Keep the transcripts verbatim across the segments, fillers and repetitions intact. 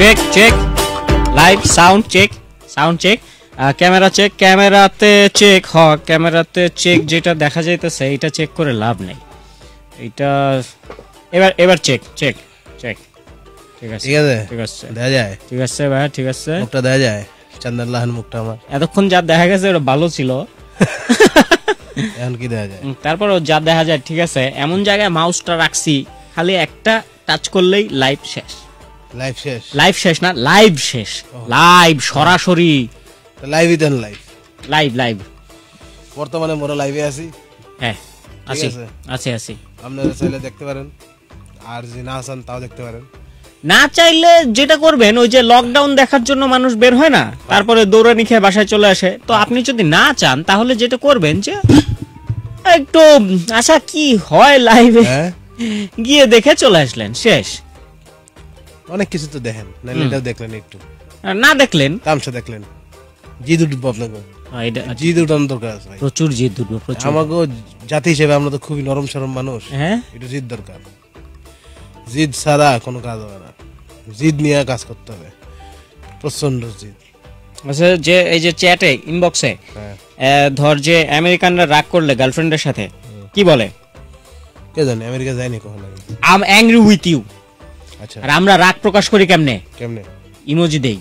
Check check live sound check sound check camera check ক্যামেরাতে check হ ক্যামেরাতে check যেটা দেখা যাইতেছে এটা চেক করে লাভ নেই এটা এবার এবার চেক চেক চেক ঠিক আছে ঠিক আছে ঠিক আছে দেখা যায় ঠিক আছে ভাই ঠিক আছে মুখটা দেখা যায় চন্দন লাহান মুখটা আমার এতক্ষণ যা দেখা গেছে ওটা ভালো ছিল এখন কি দেখা যায় তারপরও যা দেখা যায় ঠিক আছে এমন জায়গায় মাউসটা রাখছি খালি একটা টাচ করলেই লাইভ শেষ লাইভ শেষ লাইভ শেষ না লাইভ শেষ লাইভ সরাসরি লাইভ ইদেন লাইভ লাইভ লাইভ বর্তমানে মোরা লাইভে আছি হ্যাঁ আছি আছি আছি আপনারা চাইলে দেখতে পারেন আর যদি না আছেন তাও দেখতে পারেন না চাইলে যেটা করবেন ওই যে লকডাউন দেখার জন্য মানুষ বের হয় না তারপরে দৌড়ানি খেয়ে বাসায় চলে আসে তো আপনি যদি না চান তাহলে যেটা করবেন যে একটু আচ্ছা কি হয় লাইভে গিয়ে দেখে চলে আসলেন শেষ অনেক কিছু তো দেখেন নাহলে এটাও দেখলেন একটু না দেখলেন তামসা দেখলেন জিদ উঠবো আপনাকে জিদ উঠানোর দরকার আছে প্রচুর জিদ উঠবো প্রচুর আমাকে জাতি হিসেবে আমরা তো খুবই নরম সরম মানুষ হ্যাঁ একটু জিদ দরকার জিদ ছাড়া কোনো কাজ হবে না জিদ নিয়ে কাজ করতে হবে প্রচন্ড জিদ আচ্ছা যে এই যে চ্যাটে ইনবক্সে ধর যে আমেরিকানরা রাগ করলে গার্লফ্রেন্ডের সাথে কি বলে কে জানে আমেরিকা যায়নি কখনো I am angry with you আচ্ছা আর আমরা রাগ প্রকাশ করি কেমনে কেমনে ইমোজি দেই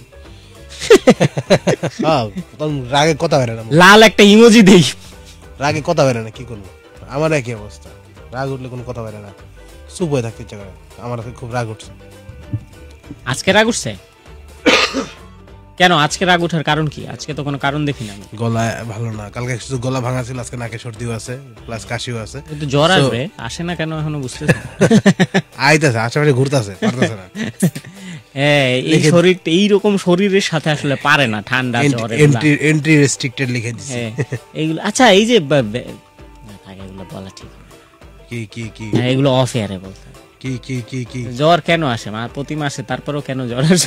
হ্যাঁ তখন রাগে কথা বেরে না লাল একটা ইমোজি দেই রাগে কথা বেরে না কি করব আমার একই অবস্থা রাগ উঠলে কোনো কথা বেরে না চুপ হয়ে থাকতে ইচ্ছা করে আমার খুব রাগ উঠছে আজকে রাগ উঠছে কেন আজকে রাগ ওঠার কারণ কি আজকে তো কোনো কারণ দেখি না গলা ভালো না কালকে শুধু গলা ভাঙা ছিল আজকে নাকে সর্দিও আছে প্লাস কাশিও আছে কিন্তু জ্বর আসবে আসে না কেন এখনো বুঝতেছি আইতাছে আশেপাশে ঘুরতাছে পারতেছে না হ্যাঁ এই শরীর এইরকম শরীরের সাথে আসলে পারে না ঠান্ডা জ্বর এন্টি এন্টি রেস্ট্রিক্টেড লিখে দিছে এইগুলো আচ্ছা এই যে এগুলো বলা ঠিক কি কি কি এগুলো অফ এয়ারে বলতে কি কি কি কি জ্বর কেন আসে মা প্রতি মাসে তারপরেও কেন জ্বর আসে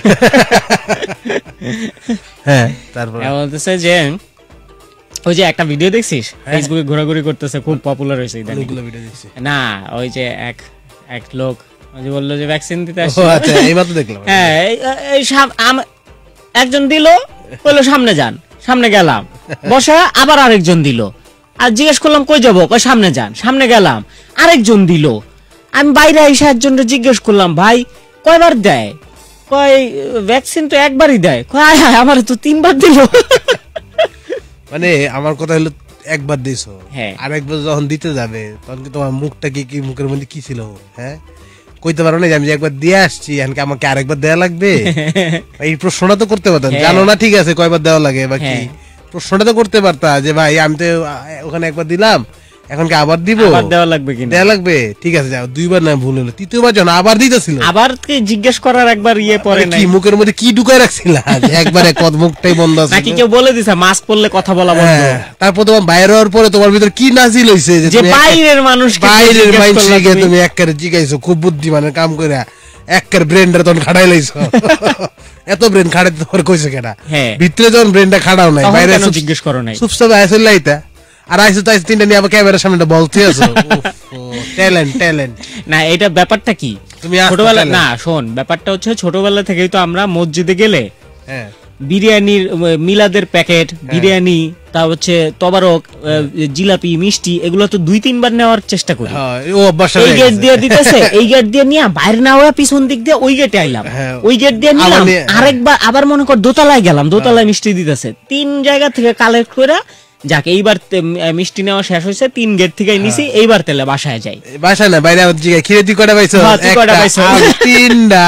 হ্যাঁ তারপর বলতেছে যে ওই যে একটা ভিডিও দেখছিস ফেসবুকে ঘোরাঘুরি করতেছে খুব পপুলার হয়েছে অনেকগুলো ভিডিও দেখছি না ওই যে এক এক লোক ওই যে বললো যে ভ্যাকসিন দিতে আসছে ও আচ্ছা এইমাত্র দেখলাম হ্যাঁ এই একজন দিল বললো সামনে যান সামনে গেলাম বসা আবার আরেকজন দিল আর জিজ্ঞেস করলাম কই যাবো কই সামনে যান সামনে গেলাম আরেকজন দিল আমি বাইরে এসে একজনকে জিজ্ঞেস করলাম ভাই কয়বার দেয় কয় ভ্যাকসিন তো একবারই দেয় কয় হ্যাঁ আমার তো তিনবার দিল মানে আমার কথা হলো একবার দিছো আর একবার যখন দিতে যাবে তখন কি তোমার মুখটা কি কি মুখের মধ্যে কি ছিল হ্যাঁ কইতে পারো না যে আমি একবার দিয়ে আসছি এখানে আমাকে আরেকবার দেওয়া লাগবে এই প্রশ্নটা তো করতে পারতাম জানো না ঠিক আছে কয়বার দেওয়া লাগে বা কি প্রশ্নটা তো করতে পারতা যে ভাই আমি তো ওখানে একবার দিলাম এখন কি আবার দিব আবার দেওয়া লাগবে কিনা দেওয়া লাগবে ঠিক আছে যাও দুইবার না ভুল হলো তৃতীয়বার যখন আবার দিতেছিল আবার কি জিজ্ঞেস করার একবার ইয়ে পরে নাই কি মুখের মধ্যে কি ঢুকায় রাখছিলা একবারে কত মুখটাই বন্ধ আছে নাকি কেউ বলে দিছে মাস্ক পরলে কথা বলা বন্ধ তারপর তোমার বাইরে হওয়ার পরে তোমার ভিতর কি নাজিল হইছে যে বাইরের মানুষ বাইরের মানুষকে তুমি একবারে জিগাইছো খুব বুদ্ধিমানের কাম কইরা একবার ব্রেনটা তখন খাড়াই লাইছো এত ব্রেন খাড়াইতে তোমার কইছে কেডা ভিতরে যখন ব্রেনটা খাড়াও নাই বাইরে জিজ্ঞেস করো নাই চুপচাপ আইছো লাইতা আর আইছো তাই তিনটা নিয়ে আবার ক্যামেরার সামনে বলতে আছো ট্যালেন্ট ট্যালেন্ট না এটা ব্যাপারটা কি তুমি ছোটবেলা না শোন ব্যাপারটা হচ্ছে ছোটবেলা থেকেই তো আমরা মসজিদে গেলে হ্যাঁ বিরিয়ানির মিলাদের প্যাকেট বিরিয়ানি তা হচ্ছে তবারক জিলাপি মিষ্টি এগুলো তো দুই তিনবার নেওয়ার চেষ্টা করি এই গেট দিয়ে দিতেছে এই গেট দিয়ে নিয়ে বাইরে না হওয়া পিছন দিক দিয়ে ওই গেটে আইলাম ওই গেট দিয়ে নিলাম আরেকবার আবার মনে কর দোতলায় গেলাম দোতলায় মিষ্টি দিতেছে তিন জায়গা থেকে কালেক্ট করে যাক এইবার মিষ্টি নেওয়া শেষ হয়েছে তিন গেট থেকে নিছি এইবার তেলে বাসায় যাই বাসায় না বাইরে খিরে তুই কটা পাইছো তিনটা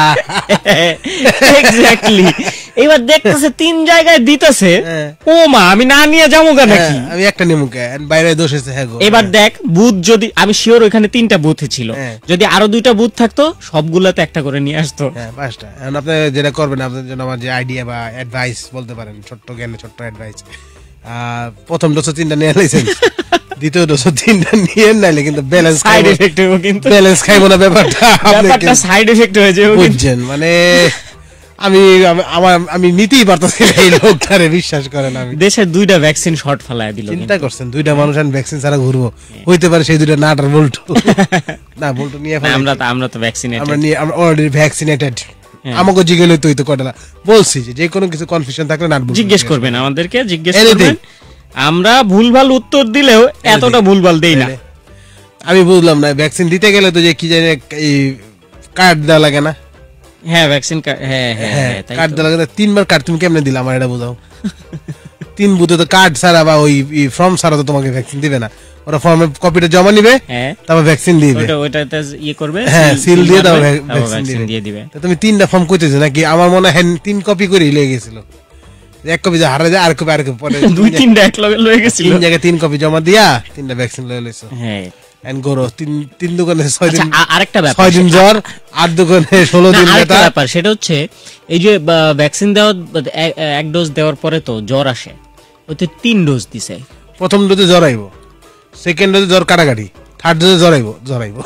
এক্স্যাক্টলি এইবার দেখতেছে তিন জায়গায় দিতেছে ও মা আমি না নিয়ে যাবো কেন নাকি আমি একটা নিমু কে বাইরে দোষ হয়েছে হ্যাঁ এবার দেখ বুথ যদি আমি শিওর ওখানে তিনটা বুথ ছিল যদি আরো দুইটা বুথ থাকতো সবগুলাতে একটা করে নিয়ে আসতো হ্যাঁ পাঁচটা এখন আপনি যেটা করবেন আপনাদের জন্য আমার যে আইডিয়া বা অ্যাডভাইস বলতে পারেন ছোট্ট জ্ঞানে ছোট্ট অ্যাডভাইস প্রথম ডোজ তিনটা নিয়ে লাইছেন দ্বিতীয় ডোজ তিনটা নিয়ে নাইলে কিন্তু ব্যালেন্স সাইড এফেক্ট হবে কিন্তু ব্যালেন্স খাইবো না ব্যাপারটা ব্যাপারটা সাইড এফেক্ট হয়ে যাবে বুঝছেন মানে আমি আমার আমি নিতেই পারতাছি এই লোকটারে বিশ্বাস করেন আমি দেশের দুইটা ভ্যাকসিন শর্ট ফলায় দিল চিন্তা করছেন দুইটা মানুষ আর ভ্যাকসিন ছাড়া ঘুরবো হইতে পারে সেই দুইটা নাটার বল্টু না বল্টু নিয়ে আমরা তো আমরা তো ভ্যাকসিনেটেড আমরা নিয়ে আমরা অলরেডি ভ্যাকসিনেটেড আমাকে জিজ্ঞেস তুই তো কটা বলছি যে কোনো কিছু কনফিউশন থাকলে না জিজ্ঞেস করবেন, আমাদেরকে জিজ্ঞেস করবেন। আমরা ভুলভাল উত্তর দিলেও এতটা ভুলভাল দেই না। আমি বুঝলাম না, ভ্যাকসিন দিতে গেলে তো যে কি জানি এই কার্ড দেওয়া লাগে না? হ্যাঁ ভ্যাকসিন কার্ড, হ্যাঁ হ্যাঁ কার্ড দেওয়া লাগে। তিনবার কার্ড তুমি কেমনে দিলা আমার এটা বোঝাও। তিন বুথে তো কার্ড ছাড়া বা ওই ফর্ম ছাড়া তো তোমাকে ভ্যাকসিন দিবে না। ওরা ফর্মের কপিটা জমা নিবে, তারপর ভ্যাকসিন দিবে, ওটা ওটাতে ইয়ে করবে, হ্যাঁ সিল দিয়ে দাও, ভ্যাকসিন দিয়ে দিবে। তুমি তিনটা ফর্ম কইতেছো নাকি? আমার মনে হয় তিন কপি করে লয়ে গেছিল, এক কপি যা হারা যায় আর কপি আর কপি পরে দুই তিনটা এক লগে লয়ে গেছিল, তিন জায়গায় তিন কপি জমা দিয়া তিনটা ভ্যাকসিন লয়ে লইছো। হ্যাঁ এন্ড গরো তিন তিন দোকানে ছয় দিন। আরেকটা ব্যাপার, ছয় দিন জ্বর, আট দোকানে ষোলো দিন ব্যথা। ব্যাপার সেটা হচ্ছে এই যে ভ্যাকসিন দেওয়া এক ডোজ দেওয়ার পরে তো জ্বর আসে, ওতে তিন ডোজ দিছে। প্রথম ডোজে জ্বর আইবো, সেকেন্ড ডোজে জ্বর কাটাকাটি, থার্ড ডোজে জ্বর আইবো জ্বর আইবো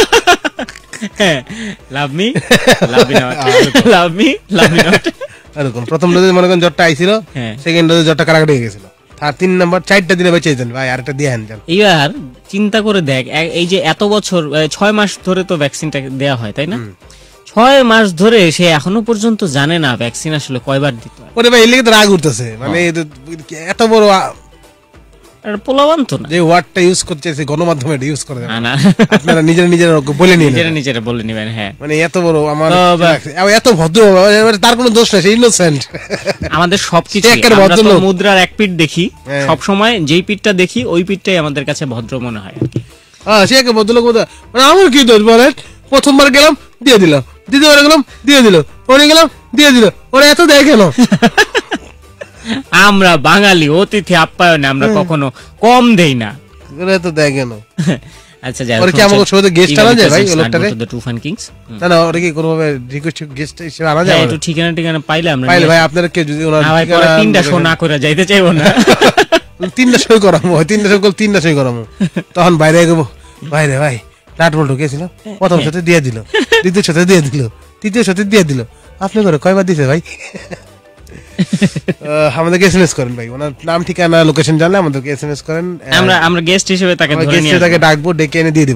love me love me not love me love me not এরকম। প্রথম ডোজে মনে করেন জ্বরটা আইছিল, সেকেন্ড ডোজে জ্বরটা কাটাকাটি হয়ে গেছিল, আর তিন নাম্বার চারটা দিনে বেঁচে যান ভাই, আরেকটা দিয়ে আনছেন। এবার চিন্তা করে দেখ, এই যে এত বছর ছয় মাস ধরে তো ভ্যাকসিনটা দেওয়া হয় তাই না? ছয় মাস ধরে সে এখনো পর্যন্ত জানে না ভ্যাকসিন আসলে কয়বার দিতে হয়। ওরে ভাই এর লাগি তো রাগ উঠতেছে, মানে এত বড় পোলাবান তো না, যে ওয়ার্ডটা ইউজ করছে গণমাধ্যমে ইউজ করে না, আপনারা নিজেরা নিজেরা বলে নিন, নিজেরা নিজেরা বলে নেবেন। হ্যাঁ মানে এত বড় আমার এত ভদ্র, তার কোনো দোষ নাই, সে ইনোসেন্ট। আমাদের সবকিছু মুদ্রার এক পিঠ দেখি সব সময়, যেই পিঠটা দেখি ওই পিঠটাই আমাদের কাছে ভদ্র মনে হয়। হ্যাঁ সে একটা ভদ্রলোক, মানে আমার কি দোষ বলেন? প্রথমবার গেলাম দিয়ে দিলাম, দ্বিতীয়বার গেলাম দিয়ে দিল, ওরে গেলাম দিয়ে দিল, ওরা এত দেয় কেন? আমরা বাঙালি অতিথি আপ্যায়নে আমরা কখনো কম দেই না, এত দেয় কেন? আচ্ছা যাই, ওরা কি আমাকে শোতে গেস্ট আনা যায় ভাই? ওই লোকটারে দ্য টুফান কিংস না না, ওরা কি কোনো ভাবে রিকোয়েস্ট গেস্ট হিসেবে আনা যায়? একটু ঠিকানা ঠিকানা পাইলে আমরা পাইলে ভাই আপনারা কে যদি ওনার ঠিকানা তিনটা শো না করে যাইতে চাইবো না, তিনটা সই করামো, তিনটা সই করলে তিনটা সই করামো, তখন বাইরে গেবো, বাইরে ভাই নাট বল্টু গেছিল, প্রথম সাথে দিয়ে দিল, দ্বিতীয় সাথে দিয়ে দিল, তৃতীয় সাথে দিয়ে দিল, আপনি করে কয়বার দিছে ভাই? আমাদেরকে এসএমএস করেন ভাই, ওনার নাম ঠিকানা লোকেশন জানলে আমাদেরকে এসএমএস করেন, আমরা আমরা গেস্ট হিসেবে তাকে ধরে নিয়ে তাকে ডাকবো, ডেকে এনে দিয়ে দেব।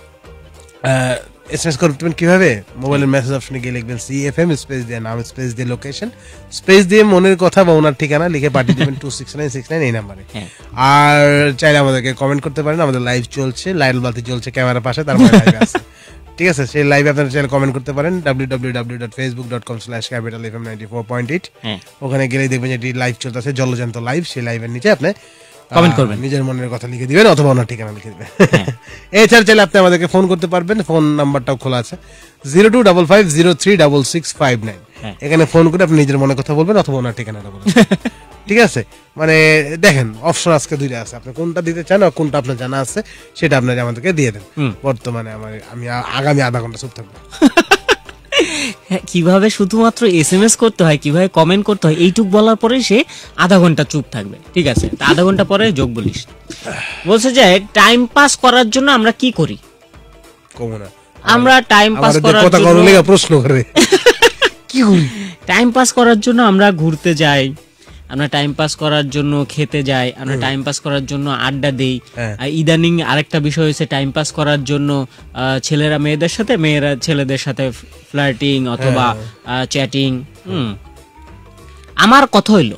এসএমএস করবেন কিভাবে? মোবাইলের মেসেজ অপশনে গিয়ে লিখবেন সিএফএম স্পেস দিয়ে নাম স্পেস দিয়ে লোকেশন স্পেস দিয়ে মনের কথা বা ওনার ঠিকানা লিখে পাঠিয়ে দেবেন two six nine six nine এই নাম্বারে। আর চাইলে আমাদেরকে কমেন্ট করতে পারেন, আমাদের লাইভ চলছে, লাইট বাতি চলছে ক্যামেরার পাশে, তারপরে লাইভ আছে, ঠিক আছে? সেই লাইভে আপনারা চাইলে কমেন্ট করতে পারেন W W W dot Facebook dot com slash capital FM ninety four point eight. ওখানে গেলেই দেখবেন যে লাইভ চলতেছে, জলজান্ত লাইভ। সেই লাইভের নিচে আপনি কমেন্ট করবেন, নিজের মনের কথা লিখে দিবেন অথবা ওনার ঠিকানা লিখে দিবেন। এছাড়া চাইলে আপনি আমাদেরকে ফোন করতে পারবেন, ফোন নাম্বারটাও খোলা আছে, zero two double five zero three double six five nine. এখানে ফোন করে আপনি নিজের মনের কথা বলবেন অথবা ওনার ঠিকানাটা বলবেন, ঠিক আছে? মানে দেখেন অপশন আজকে দুইটা আছে, আপনি কোনটা দিতে চান আর কোনটা আপনার জানা আছে সেটা আপনারা আমাদেরকে দিয়ে দেন। বর্তমানে আমার আমি আগামী আধা ঘন্টা চুপ থাকবো। কিভাবে শুধুমাত্র এসএমএস করতে হয়, কিভাবে কমেন্ট করতে হয় এইটুক বলার পরে সে আধা ঘন্টা চুপ থাকবে, ঠিক আছে? আধা ঘন্টা পরে যোগ বলিস। বলছে যে টাইম পাস করার জন্য আমরা কি করি? আমরা টাইম পাস করার জন্য প্রশ্ন করে কি করি? টাইম পাস করার জন্য আমরা ঘুরতে যাই, আমরা টাইম পাস করার জন্য খেতে যাই, আমরা টাইম পাস করার জন্য আড্ডা দেই। ইদানিং আরেকটা বিষয় হচ্ছে টাইম পাস করার জন্য ছেলেরা মেয়েদের সাথে, মেয়েরা ছেলেদের সাথে ফ্লার্টিং অথবা চ্যাটিং। হুম, আমার কথা হইল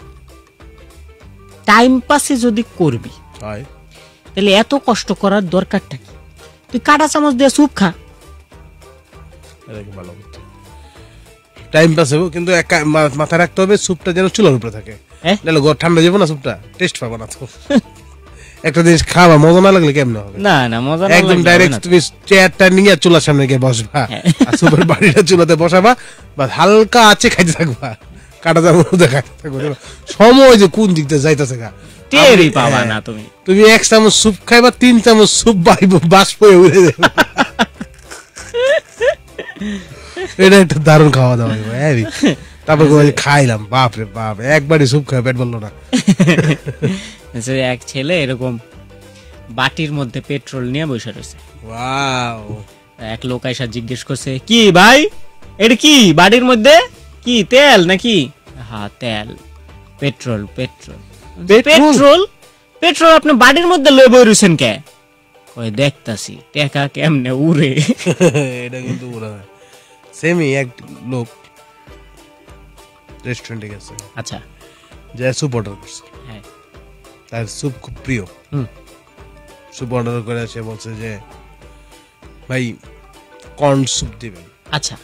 টাইম পাসে যদি করবি তাহলে এত কষ্ট করার দরকারটা কি? তুই কাটা চামচ দিয়ে স্যুপ খা, টাইম পাস হবে, কিন্তু মাথায় রাখতে হবে স্যুপটা যেন চুলার উপরে থাকে, নাহলে ঘর ঠান্ডা যাবে না, স্যুপটা টেস্ট পাবো না। তো একটা জিনিস খাওয়া মজা না লাগলে কেমন হবে? না না মজা একদম ডাইরেক্ট তুমি চেয়ারটা নিয়ে চুলার সামনে গিয়ে বসবা, আর স্যুপের বাড়িটা চুলাতে বসাবা, বা হালকা আছে খাইতে থাকবা, কাটা চামচ খাইতে থাকবা, সময় যে কোন দিক দিয়ে যাইতেছে গা টেরই পাবা না। তুমি তুমি এক চামচ স্যুপ খাইবা, তিন চামচ স্যুপ বাইব বাষ্প হয়ে উড়ে যাবে। এটা একটা দারুণ খাওয়া দাওয়া, তারপর খাইলাম, বাপ রে বাপ, একবারই স্যুপ খাই পেট বললো না। এক ছেলে এরকম বাটির মধ্যে পেট্রোল নিয়ে বসে রয়েছে, এক লোক এসে জিজ্ঞেস করছে, কি ভাই এটা কি বাটির মধ্যে, কি তেল নাকি? হ্যাঁ তেল, পেট্রোল পেট্রোল পেট্রোল পেট্রোল আপনি বাটির মধ্যে লয়ে বই রয়েছেন কে? কই দেখতাছি টেকা কেমনে উড়ে। এটা কিন্তু উড়ে সেমই এক লোক রেস্টুরেন্টে গেছে, আচ্ছা, যে স্যুপ অর্ডার করছে, হ্যাঁ, তার স্যুপ খুব প্রিয়, স্যুপ অর্ডার করে সে বলছে যে ভাই কর্ন স্যুপ দিবেন, আচ্ছা,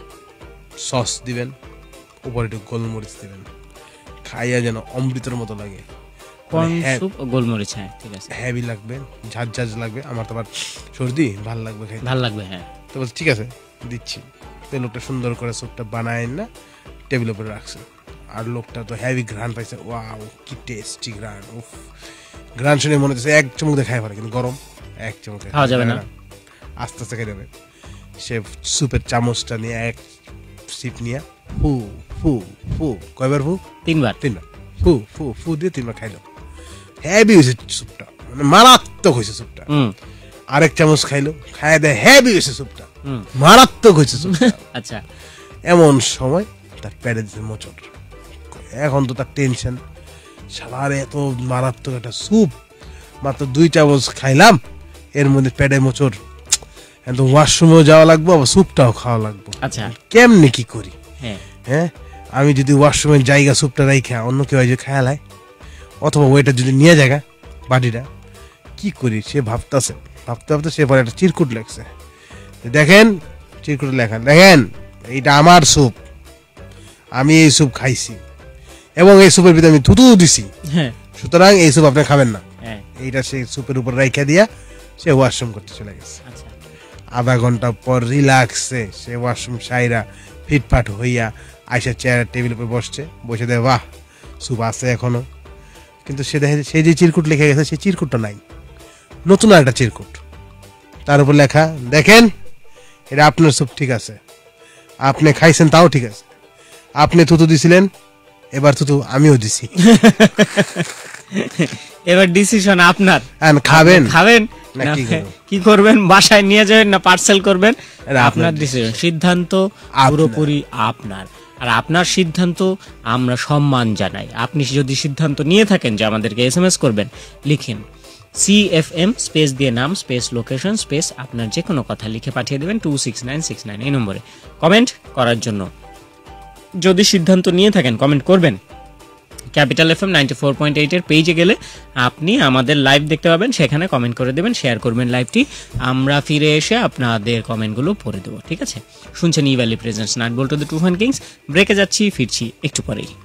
সস দিবেন, উপরে একটু গোলমরিচ দিবেন, খাইয়া যেন অমৃতের মতো লাগে, কর্ন স্যুপ ও গোলমরিচ, হ্যাঁ ঠিক আছে, হেভি লাগবে, ঝাঁঝ ঝাঁঝ লাগবে, আমার তো আবার সর্দি, ভাল লাগবে খাইতে, ভাল লাগবে, হ্যাঁ। তো বলছে ঠিক আছে দিচ্ছি। তো লোকটা সুন্দর করে স্যুপটা বানায় না টেবিলের উপরে রাখছে, আর লোকটা তো হেভি ঘ্রাণ পাইছে, ওয়াও কি টেস্টি ঘ্রাণ, উফ, ঘ্রাণ শুনে মনে হচ্ছে এক চুমুক দিয়ে খাই পারে, কিন্তু গরম, এক চুমুক খাওয়া যাবে না, আস্তে আস্তে খাই যাবে। সে স্যুপের চামচটা নিয়ে এক সিপ নিয়ে ফু ফু ফু, কয়বার ফু? তিনবার, তিনবার ফু ফু ফু দিয়ে তিনবার খাইলো, হেভি হয়েছে স্যুপটা, মানে মারাত্মক হয়েছে স্যুপটা। আরেক চামচ খাইলো, খাই দেয় হেভি হয়েছে স্যুপটা, মারাত্মক হয়েছে স্যুপটা। আচ্ছা, এমন সময় তার পেটে দিতে মোচড়, এখন তো তার টেনশন, সালারে এত মারাত্মক একটা স্যুপ, মাত্র দুই চামচ খাইলাম, এর মধ্যে পেটে মোচড়, তো ওয়াশরুমেও যাওয়া লাগবো, আবার স্যুপটাও খাওয়া লাগবো, আচ্ছা কেমনে কি করি? হ্যাঁ, আমি যদি ওয়াশরুমের জায়গা স্যুপটা রাইখা অন্য কেউ যে খেয়ালায়, অথবা ওইটা যদি নিয়ে জায়গা বাটিটা, কি করি? সে ভাবতেছে, ভাবতে ভাবতে সে পরে একটা চিরকুট লেখছে, দেখেন চিরকুট লেখা, দেখেন এইটা আমার স্যুপ, আমি এই স্যুপ খাইছি এবং এই স্যুপের ভিতরে আমি থুতু দিছি, সুতরাং এই স্যুপ আপনি খাবেন না। এইটা সেই স্যুপের উপর রাইখা দিয়া সে ওয়াশরুম করতে চলে গেছে। আধা ঘন্টা পর রিল্যাক্সে সে ওয়াশরুম সাইরা ফিটফাট হইয়া আইসা চেয়ার টেবিল উপর বসছে, বসে দেয়, বাহ স্যুপ আছে এখনো, কিন্তু সে দেখে সে যে চিরকুট লিখে গেছে সেই চিরকুটটা নাই, নতুন একটা চিরকুট, তার উপর লেখা, দেখেন এটা আপনার স্যুপ ঠিক আছে, আপনি খাইছেন তাও ঠিক আছে, আপনি থুতু দিছিলেন, এবার থুতু আমিও দিছি, এবার ডিসিশন আপনার, খাবেন খাবেন কি করবেন, বাসায় নিয়ে যাবেন না পার্সেল করবেন, আপনার ডিসিশন, সিদ্ধান্ত পুরোপুরি আপনার, আর আপনার সিদ্ধান্ত আমরা সম্মান জানাই। আপনি যদি সিদ্ধান্ত নিয়ে থাকেন যে আমাদেরকে এসএমএস করবেন, লিখেন সিএফএম স্পেস দিয়ে নাম স্পেস লোকেশন স্পেস আপনার যে কোনো কথা লিখে পাঠিয়ে দেবেন two six nine six nine এই নম্বরে। কমেন্ট করার জন্য যদি সিদ্ধান্ত নিয়ে থাকেন কমেন্ট করবেন। Capital FM ninety four point eight এর পেজে গেলে আপনি আমাদের লাইভ দেখতে পাবেন, সেখানে কমেন্ট করে দেবেন, শেয়ার করবেন লাইভটি, আমরা ফিরে এসে আপনাদের কমেন্টগুলো পড়ে দেবো, ঠিক আছে? শুনছেন ই ভ্যালি প্রেজেন্টস নাইট বল্টু দ্য টু ফান কিংস। ব্রেকে যাচ্ছি, ফিরছি একটু পরেই।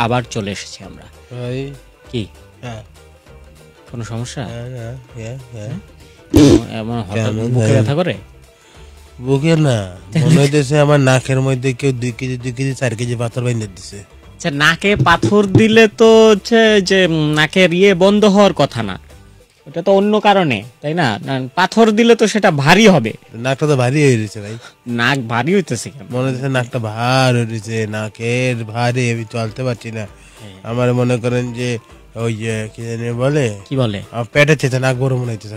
আবার চলে এসেছি আমরা। কি কোনো সমস্যা? এমন হঠাৎ বুকে ব্যথা করে? বুকে না, মনে হইতেছে আমার নাকের মধ্যে কেউ দুই কেজি দুই কেজি চার কেজি পাথর বাইন্ধে দিছে। আচ্ছা, নাকে পাথর দিলে তো হচ্ছে যে নাকের ইয়ে বন্ধ হওয়ার কথা না, ওটা তো অন্য কারণে, তাই না? পাথর দিলে তো সেটা ভারী হবে। নাকটা তো ভারী হয়ে গেছে ভাই। নাক ভারী হইতেছে কেন? মনে হচ্ছে নাকটা ভার হয়ে গেছে, নাকের ভারী, আমি চলতে পারছি না। আমার মনে করেন যে ওই যে কি জানি বলে, কি বলে, পেটের চেয়ে নাক বড় মনে হইতেছে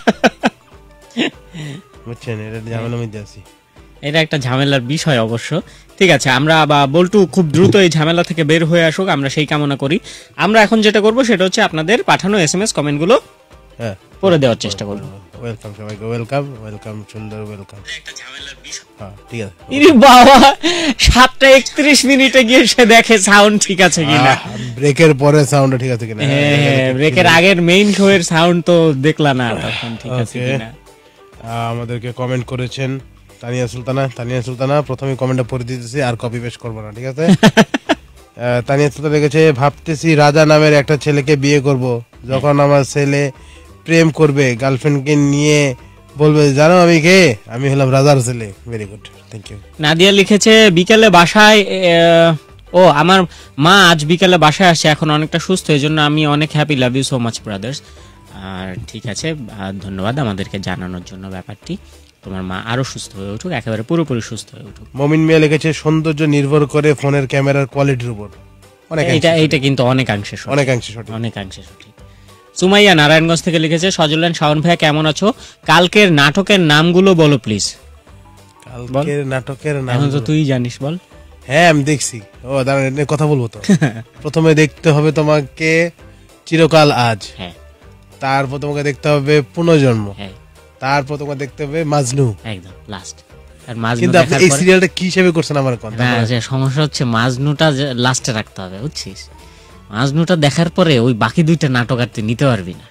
বুঝছেন? এটা ঝামেলার মধ্যে আছি। এটা একটা ঝামেলার বিষয় অবশ্য। ঠিক আছে, আমরা বল্টু খুব দ্রুত এই ঝামেলা থেকে বের হয়ে আসুক, আমরা সেই কামনা করি। আমরা এখন যেটা করব সেটা হচ্ছে আপনাদের পাঠানো এসএমএস কমেন্ট গুলো হ্যাঁ পড়ে দেওয়ার চেষ্টা করব। ওয়েলকাম সবাইকে, ওয়েলকাম ওয়েলকাম সুন্দর ওয়েলকাম। একটা ঝামেলার বিষয়। হ্যাঁ ঠিক আছে। ইরে বাবা, সাতটা একত্রিশ মিনিটে গিয়ে সে দেখে সাউন্ড ঠিক আছে কিনা। ব্রেকের পরে সাউন্ড ঠিক আছে কিনা? হ্যাঁ, ব্রেকের আগের মেইন শো এর সাউন্ড তো দেখলা না তখন ঠিক আছে কিনা। আমাদেরকে কমেন্ট করেছেন তানিয়া সুলতানা। তানিয়া সুলতানা প্রথমে কমেন্টটা পড়ে দিতেছি, আর কপি পেস্ট করবো না, ঠিক আছে? তানিয়া সুলতানা লিখেছে, ভাবতেছি রাজা নামের একটা ছেলেকে বিয়ে করব। যখন আমার ছেলে প্রেম করবে গার্লফ্রেন্ডকে নিয়ে বলবে, জানো আমি কে? আমি হলাম রাজার ছেলে। Very good, thank you. Nadia লিখেছে, বিকেলে বাসায়, ও আমার মা আজ বিকেলে বাসায় আসছে, এখন অনেকটা সুস্থ, এই জন্য আমি অনেক happy, love you so much brothers. আর ঠিক আছে, ধন্যবাদ আমাদেরকে জানানোর জন্য ব্যাপারটি। তোমার মা আরো সুস্থ হয়ে উঠুক, একেবারে পুরোপুরি সুস্থ হয়ে উঠুক। মমিন মিয়া লিখেছে, সৌন্দর্য নির্ভর করে ফোনের ক্যামেরার কোয়ালিটির উপর। এটা এইটা কিন্তু অনেকাংশে সঠিক, অনেকাংশে সঠিক, অনেকাংশে সঠিক। সুমাইয়া নারায়ণগঞ্জ থেকে লিখেছে, সজলেন শাওন ভাইয়া কেমন আছো? কালকের নাটকের নামগুলো বলো প্লিজ। কালকের নাটকের নাম এখন তো তুই জানিস, বল। হ্যাঁ আমি দেখছি। ও দাঁড়ান, কথা বলবো তো। প্রথমে দেখতে হবে তোমাকে চিরকাল আজ, হ্যাঁ। তারপর তোমাকে দেখতে হবে পুনর্জন্ম, হ্যাঁ। তারপর তোমাকে দেখতে হবে মাজনু, একদম লাস্ট। আর মাজনু কিন্তু আপনি এই সিরিয়ালটা কি হিসেবে করছেন আমার কথা? না, যে সমস্যা হচ্ছে মাজনুটা লাস্টে রাখতে হবে, বুঝছিস? মাজনুটা দেখার পরে ওই বাকি দুইটা নাটক আর তুই নিতে পারবি না।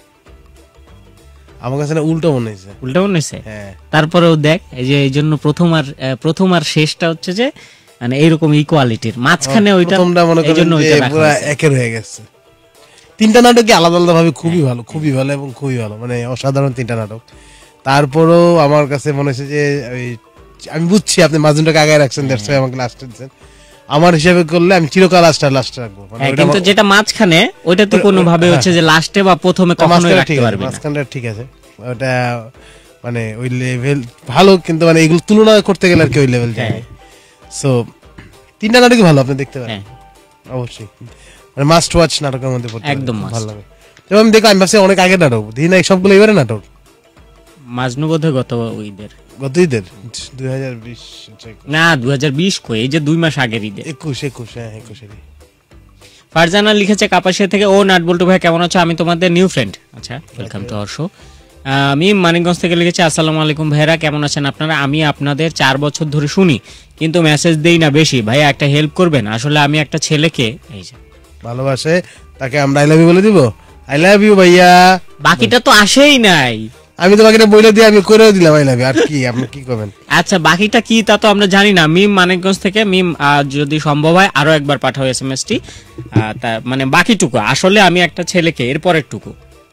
আমার কাছে না উল্টো মনে হয়েছে। উল্টো মনে হয়েছে? হ্যাঁ। তারপরেও দেখ, এই যে এই জন্য প্রথম আর প্রথম আর শেষটা হচ্ছে যে মানে এইরকম ইকুয়ালিটির মাঝখানে ওইটা তোমরা মনে করো যে পুরো একের হয়ে গেছে। তিনটা নাটকই আলাদা আলাদা ভাবে খুবই ভালো, খুবই ভালো এবং খুবই ভালো, মানে অসাধারণ তিনটা নাটক। তারপরেও আমার কাছে মনে হচ্ছে যে আমি বুঝছি আপনি মাজনুটাকে আগে রাখছেন, দ্যাটস ওয়াই আমাকে লাস্টে দিয়েছেন। আমার হিসাবে করলে আমি চিরকাল লাস্টে লাস্টে রাখবো, কিন্তু যেটা মাঝখানে ওইটা তো কোনো ভাবে হচ্ছে যে লাস্টে বা প্রথমে কখনোই রাখতে পারবে না। মাঝখানটা ঠিক আছে, ওটা মানে ওই লেভেল ভালো, কিন্তু মানে এগুলো তুলনা করতে গেলে আর কি ওই লেভেল যায়। সো তিনটা নাটকই ভালো, আপনি দেখতে পারেন অবশ্যই, মানে মাস্ট ওয়াচ নাটকের মধ্যে পড়তে একদম ভালো লাগে। এবং আমি দেখো, আমি ভাবছি অনেক আগের নাটক, দিই না সবগুলো এবারে নাটক। মাজনু বোধহয় গত ঈদের, গত ঈদের দুই হাজার বিশ না দুই হাজার বিশ কই, এই যে দুই মাস আগের ঈদে, একুশ একুশ হ্যাঁ একুশ। ফারজানা লিখেছে কাপাসিয়া থেকে, ও নাট বল্টু ভাই কেমন আছো? আমি তোমাদের নিউ ফ্রেন্ড। আচ্ছা, ওয়েলকাম টু আওয়ার শো। আমি মানিকগঞ্জ থেকে লিখেছি, আসসালামু আলাইকুম ভাইরা, কেমন আছেন আপনারা? আমি আপনাদের চার বছর ধরে শুনি, কিন্তু মেসেজ দেই না বেশি। ভাইয়া একটা হেল্প করবেন? আসলে আমি একটা ছেলেকে এই যে ভালোবাসে, তাকে আমরা আই লাভ ইউ বলে দিব। আই লাভ ইউ ভাইয়া। বাকিটা তো আসেই নাই। আমি তো বাকিটা বলে দিয়ে আমি করেও দিলাম আই লাভ ইউ, আর কি আপনি কি করবেন? আচ্ছা, বাকিটা কি তা তো আমরা জানি না। মিম মানিকগঞ্জ থেকে, মিম যদি সম্ভব হয় আরো একবার পাঠাও এসএমএসটি, মানে বাকিটুকু আসলে আমি একটা ছেলেকে, এরপরের টুকু।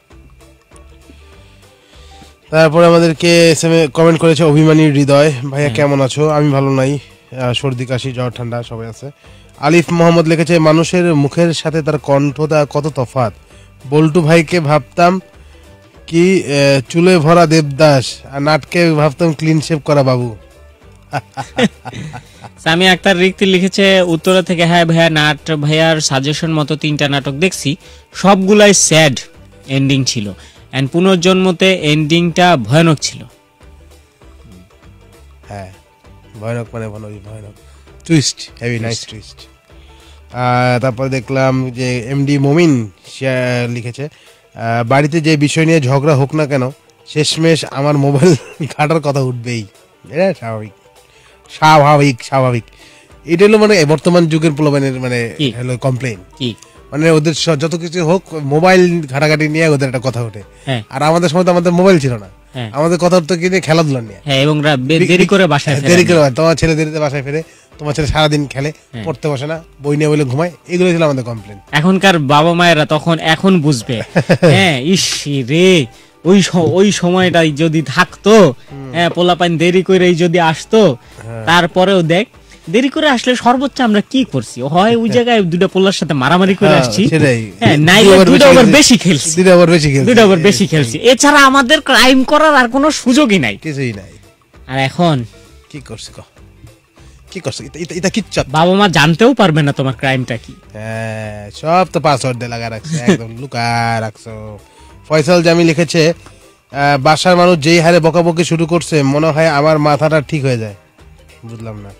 তারপরে আমাদেরকে এসএমএস কমেন্ট করেছে অভিমানী হৃদয়, ভাইয়া কেমন আছো? আমি ভালো নাই, সর্দি কাশি জ্বর ঠান্ডা সবাই আছে। আলিফ মোহাম্মদ লিখেছে, মানুষের মুখের সাথে তার কণ্ঠটা কত তফাৎ। বল্টু ভাইকে ভাবতাম কি চুলে ভরা দেবদাস, আর নাটকে ভাবতাম ক্লিন শেভ করা বাবু। সামি আক্তার রিক্তি লিখেছে উত্তরা থেকে, হ্যাঁ ভাইয়া, নাট ভাইয়ার সাজেশন মতো তিনটা নাটক দেখছি, সবগুলাই স্যাড এন্ডিং ছিল, এন্ড পুনর্জন্মতে এন্ডিংটা ভয়ানক ছিল। হ্যাঁ ভয়ানক, মানে ভয়ানক টুইস্ট, হেভি নাইস টুইস্ট। তারপরে দেখলাম যে এমডি মমিন লিখেছে, বাড়িতে যে বিষয় নিয়ে ঝগড়া হোক না কেন, শেষমেশ আমার মোবাইল ঘাটার কথা উঠবেই। এটা স্বাভাবিক স্বাভাবিক স্বাভাবিক এটা হলো মানে বর্তমান যুগের প্রলোভনের মানে হলো কমপ্লেন, মানে ওদের যত কিছু হোক মোবাইল ঘাটাঘাটি নিয়ে ওদের একটা কথা ওঠে। আর আমাদের সময় তো আমাদের মোবাইল ছিল না, আমাদের কথাবার্তা কিনে খেলাধুলা নিয়ে, হ্যাঁ, এবং দেরি করে বাসায় দেরি করে তোমার ছেলে দেরিতে বাসায় ফেরে, তোমার ছেলে সারাদিন খেলে, পড়তে বসে না, বই নিয়ে বলে ঘুমায়, এগুলো ছিল আমাদের কমপ্লেন। এখনকার বাবা মায়েরা তখন এখন বুঝবে, হ্যাঁ, ইস রে ওই ওই সময়টাই যদি থাকতো, হ্যাঁ, পোলাপাইন দেরি করে যদি আসতো, তারপরেও দেখ দেরি করে আসলে সর্বোচ্চ আমরা কি করছি, হয় ওই জায়গায় দুইটা পোলার সাথে মারামারি করে আসছি, হ্যাঁ, নাইলে দুইটা ওভার বেশি খেলছি, দুইটা ওভার বেশি খেলছি দুইটা ওভার বেশি খেলছি এছাড়া আমাদের ক্রাইম করার আর কোনো সুযোগই নাই, কিছুই নাই। আর এখন কি করছি কো কি করছি, এটা কিচ্ছু বাবা মা জানতেও পারবে না তোমার ক্রাইমটা কি। হ্যাঁ, সব তো পাসওয়ার্ড দিয়ে লাগা রাখছে, একদম লুকায় রাখছো। ফয়সাল জামি লিখেছে, বাসার মানুষ যেই হারে বকাবকি শুরু করছে মনে হয় আমার মাথাটা ঠিক হয়ে যায়। বুঝলাম না,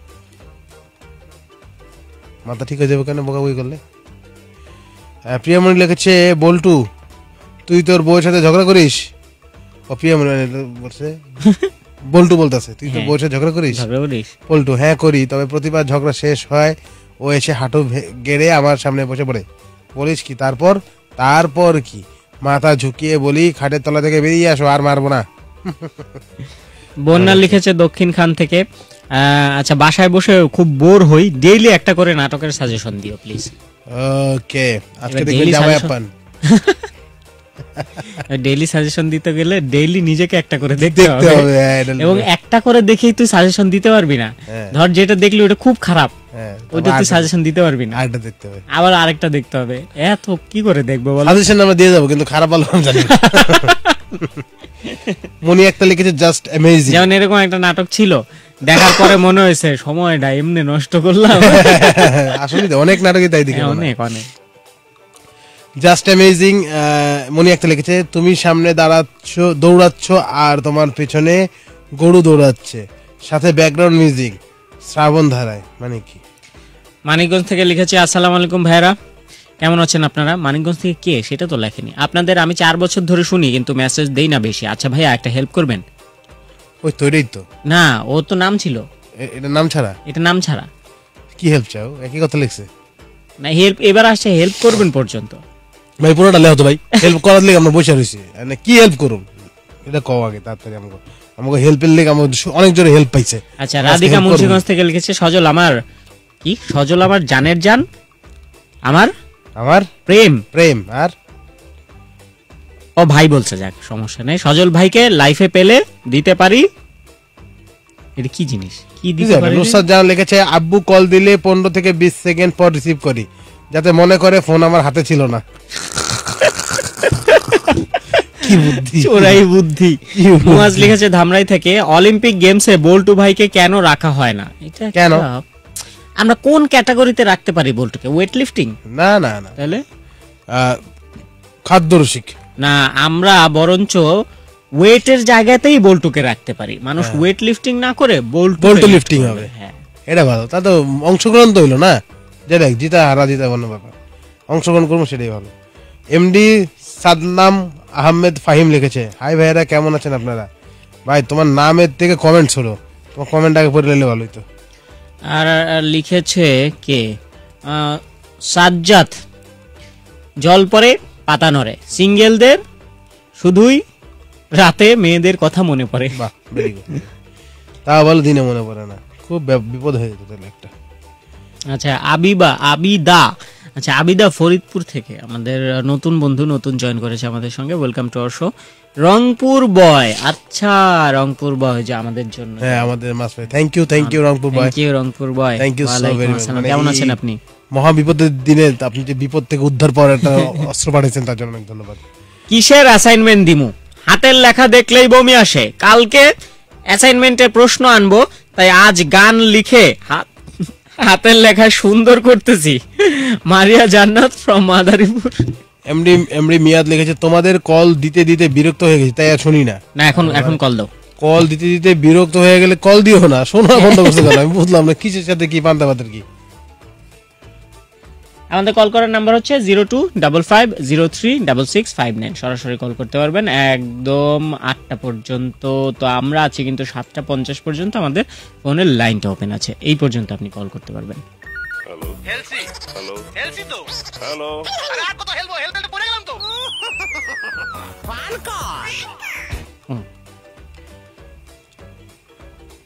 মাথা ঠিক হয়ে যাবে কেন বকাবকি করলে? প্রিয়ামণি লিখেছে, বল্টু তুই তোর বউয়ের সাথে ঝগড়া করিস? ও প্রিয়ামণি বলছে, বল্টু বলতেছে তুই তোর বউয়ের সাথে ঝগড়া করিস? বল্টু, হ্যাঁ করি, তবে প্রতিবার ঝগড়া শেষ হয় ও এসে হাঁটু গেড়ে আমার সামনে বসে পড়ে। বলিস কি? তারপর তারপর কি? মাথা ঝুঁকিয়ে বলি, খাটের তলা থেকে বেরিয়ে আসো, আর মারবো না। বন্যা লিখেছে দক্ষিণ খান থেকে, আচ্ছা বাসায় বসে খুব বোর হই, ডেইলি একটা করে নাটকের সাজেশন দিও প্লিজ। ওকে, আজকে দেখবেন জামাই আপান। ডেইলি সাজেশন দিতে গেলে ডেইলি নিজেকে একটা করে দেখতে হবে, এবং একটা করে দেখেই তুই সাজেশন দিতে পারবি না। ধর যেটা দেখলি ওটা খুব খারাপ, ওইটা তুই সাজেশন দিতে পারবি না, আরেকটা দেখতে হবে, আবার আরেকটা দেখতে হবে, এত কি করে দেখবো বল? সাজেশন আমরা দিয়ে যাবো, কিন্তু খারাপ ভালো আমি জানি না। মনি একটা লিখেছে জাস্ট অ্যামেজিং, যেমন এরকম একটা নাটক ছিল, দেখার পরে মনে হয়েছে সময়টা এমনি নষ্ট করলাম। আসলে অনেক নাটকই তাই দেখি, অনেক অনেক জাস্ট অ্যামেজিং। মনি একটা লিখেছে, তুমি সামনে দাঁড়াচ্ছ দৌড়াচ্ছ আর তোমার পেছনে গরু দৌড়াচ্ছে, সাথে ব্যাকগ্রাউন্ড মিউজিক শ্রাবণ ধারায়, মানে কি? মানিকগঞ্জ থেকে লিখেছে, আসসালামু আলাইকুম ভাইরা, কেমন আছেন আপনারা? মানিকগঞ্জ থেকে কে সেটা তো লেখেনি। আপনাদের আমি চার বছর ধরে শুনি কিন্তু মেসেজ দেই না বেশি। আচ্ছা ভাইয়া একটা হেল্প করবেন? ওই তৈরিই তো না, ও তো নাম ছিল, এটা নাম ছাড়া, এটা নাম ছাড়া। কি হেল্প চাও? একই কথা লিখছে না, হেল্প এবার আসছে হেল্প করবেন পর্যন্ত। ভাই পুরোটা লেখো তো ভাই, হেল্প করার লিগে আমরা বসে রয়েছি, কি হেল্প করুন এটা কও আগে তাড়াতাড়ি। আমাকে আমাকে হেল্পের লিগে আমার অনেক জোরে হেল্প পাইছে। আচ্ছা, রাধিকা মুন্সিগঞ্জ থেকে লিখেছে, সজল আমার কি সজল আমার জানের জান, আমার আমার প্রেম প্রেম আর ও ভাই বলছে, যাক সমস্যা নেই, সজল ভাইকে লাইফে পেলে দিতে পারি। এটা কি জিনিস, কি দিতে পারি? নুসরাত জান লিখেছে, আব্বু কল দিলে পনেরো থেকে বিশ সেকেন্ড পর রিসিভ করি, যাতে মনে করে ফোন আমার হাতে ছিল না। কি বুদ্ধি, চোরাই বুদ্ধি। মুয়াজ লিখেছে ধামরাই থেকে, অলিম্পিক গেমসে বল্টু ভাইকে কেন রাখা হয় না? এটা কেন? আমরা কোন ক্যাটাগরিতে রাখতে পারি বল্টুকে? Weight lifting? না না না, তাহলে খাদ্য রসিক না, আমরা বরঞ্চ ওয়েটের জায়গাতেই বল্টুকে রাখতে পারি। মানুষ ওয়েট লিফটিং না করে বল্টু লিফটিং হবে, হ্যাঁ এটা ভালো। তা তো অংশগ্রহণ তো হইলো না, যে দেখ জিতা হারা জিতা বন্য ব্যাপার, অংশগ্রহণ করবো সেটাই ভালো। এমডি সাদনাম আহমেদ ফাহিম লিখেছে, হাই ভাইয়েরা কেমন আছেন আপনারা? ভাই তোমার নামের থেকে কমেন্টস হলো, তোমার কমেন্ট আগে পড়ে নিলে ভালো হইতো। আর লিখেছে কে, সাজ্জাদ, জল পরে পাতা নড়ে, সিঙ্গেলদের শুধুই রাতে মেয়েদের কথা মনে পড়ে। বাহ, ভেরি গুড। তা বলো দিনে মনে পড়ে না, খুব বিপদ হয়ে যেত তাহলে একটা। আচ্ছা, আবিবা আবিদা, আচ্ছা আবিদা ফরিদপুর থেকে আমাদের নতুন বন্ধু, নতুন জয়েন করেছে আমাদের সঙ্গে, welcome to our show. Rangpur boy, আচ্ছা রংপুর বয় যে আমাদের জন্য, হ্যাঁ আমাদের মাস ভাই, thank you thank you Rangpur boy, thank you Rangpur boy, thank you so very much. কেমন আছেন আপনি? মহা বিপদের দিনে আপনি যে বিপদ থেকে উদ্ধার পাওয়ার একটা অস্ত্র পাঠিয়েছেন, তার জন্য অনেক ধন্যবাদ। কিসের অ্যাসাইনমেন্ট দিমু? হাতের লেখা দেখলেই বমি আসে, কালকে অ্যাসাইনমেন্টে প্রশ্ন আনবো, তাই আজ গান লিখে হাত হাতের লেখা সুন্দর করতেছি। Maria Jannat from Madaripur. MD MD Miyad লিখেছে, তোমাদের কল দিতে দিতে বিরক্ত হয়ে গেছি, তাই আর শুনি না। না, এখন এখন কল দাও। কল দিতে দিতে বিরক্ত হয়ে গেলে কল দিও না, শোনা বন্ধ করতে গেল। আমি বুঝলাম না কিসের সাথে কি পান্তা পাতের কি। আমাদের কল করার নাম্বার হচ্ছে zero two double five zero three double six five nine. সরাসরি কল করতে পারবেন একদম আটটা পর্যন্ত। তো আমরা আছি কিন্তু সাতটা পঞ্চাশ পর্যন্ত আমাদের ফোনের লাইনটা ওপেন আছে, এই পর্যন্ত আপনি কল করতে পারবেন। হ্যালো হেলসি, হ্যালো হেলসি তো হ্যালো, আরে আর কত হেলবো, হেলতে পড়ে গেলাম তো।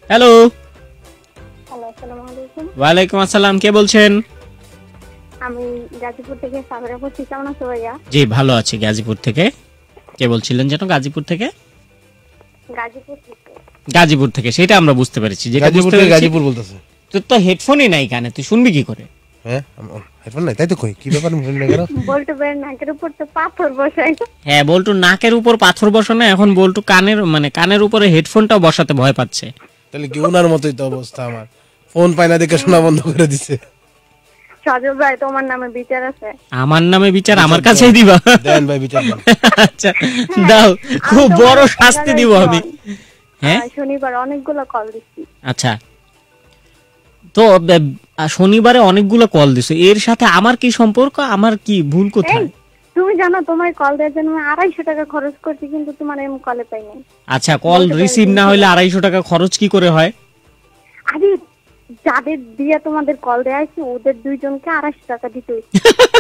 হ্যালো হ্যালো, আসসালামু আলাইকুম। ওয়ালাইকুম আসসালাম, কে বলছেন? আমি গাজীপুর থেকে সাগরা বলছি, কেমন আছো ভাইয়া? জি ভালো আছি। গাজীপুর থেকে কে বলছিলেন যেন? গাজীপুর থেকে? গাজীপুর থেকে। গাজীপুর থেকে, সেটা আমরা বুঝতে পেরেছি। যেটা গাজীপুর বুঝতে থেকে পেরেছি গাজীপুর বলতেছে। তোর তো হেডফোনই নাই কানে, তুই শুনবি কি করে? হ্যাঁ হেডফোন নাই, তাই তো কই, কি ব্যাপার শুনলে কেন? বলতে বের নাকের উপর তো পাথর বসাই। হ্যাঁ, বল্টু নাকের উপর পাথর বসানো, এখন বল্টু কানের মানে কানের উপরে হেডফোনটাও বসাতে ভয় পাচ্ছে। তাহলে কি ওনার মতোই তো অবস্থা আমার, ফোন পায় না দেখে শোনা বন্ধ করে দিছে। সজল ভাই, তোমার নামে বিচার আছে। আমার নামে বিচার আমার কাছেই দিবা? দেন ভাই বিচার দেন। আচ্ছা দাও, খুব বড় শাস্তি দিব আমি। হ্যাঁ, শনিবার অনেকগুলো কল দিচ্ছি। আচ্ছা তো শনিবারে অনেকগুলো কল দিছো, এর সাথে আমার কি সম্পর্ক? আমার কি ভুল কোথায়? তুমি জানো তোমার কল দেওয়ার জন্য আড়াইশো টাকা খরচ করছি, কিন্তু তোমার এম কলে পাই নাই। আচ্ছা, কল রিসিভ না হলে আড়াইশো টাকা খরচ কি করে হয়? আরে যাদের দিয়ে তোমাদের কল দেওয়া হয়েছে ওদের দুইজনকে আড়াইশো টাকা দিতে হয়েছে।